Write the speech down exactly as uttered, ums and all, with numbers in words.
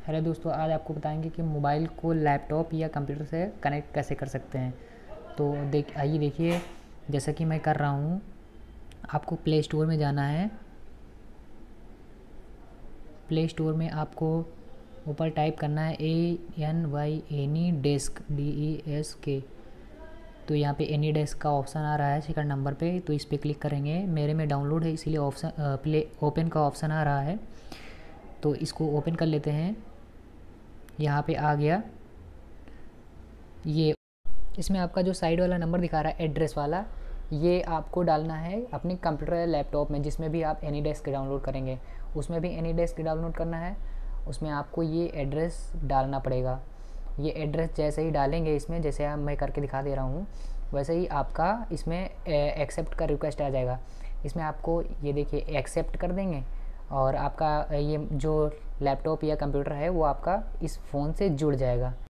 Hello दोस्तों, आज आपको बताएंगे कि मोबाइल को लैपटॉप या कंप्यूटर से कनेक्ट कैसे कर सकते हैं। तो देख आइए देखिए, जैसा कि मैं कर रहा हूँ। आपको प्ले स्टोर में जाना है। प्ले स्टोर में आपको ऊपर टाइप करना है A N Y AnyDesk D E S K. तो यहाँ पे एनी डेस्क का ऑप्शन आ रहा है सेकंड नंबर पे, तो इस पर क्लिक करेंगे। मेरे में डाउनलोड है इसीलिए ऑप्शन प्ले ओपन का ऑप्शन आ रहा है, तो इसको ओपन कर लेते हैं। यहाँ पे आ गया ये। इसमें आपका जो साइड वाला नंबर दिखा रहा है एड्रेस वाला, ये आपको डालना है अपने कंप्यूटर या लैपटॉप में, जिसमें भी आप एनी डेस्क डाउनलोड करेंगे उसमें भी एनी डेस्क डाउनलोड करना है। उसमें आपको ये एड्रेस डालना पड़ेगा। ये एड्रेस जैसे ही डालेंगे इसमें, जैसे आप मैं करके दिखा दे रहा हूँ, वैसे ही आपका इसमें एक्सेप्ट का रिक्वेस्ट आ जाएगा। इसमें आपको ये देखिए एक्सेप्ट कर देंगे और आपका ये जो लैपटॉप या कंप्यूटर है वो आपका इस फ़ोन से जुड़ जाएगा।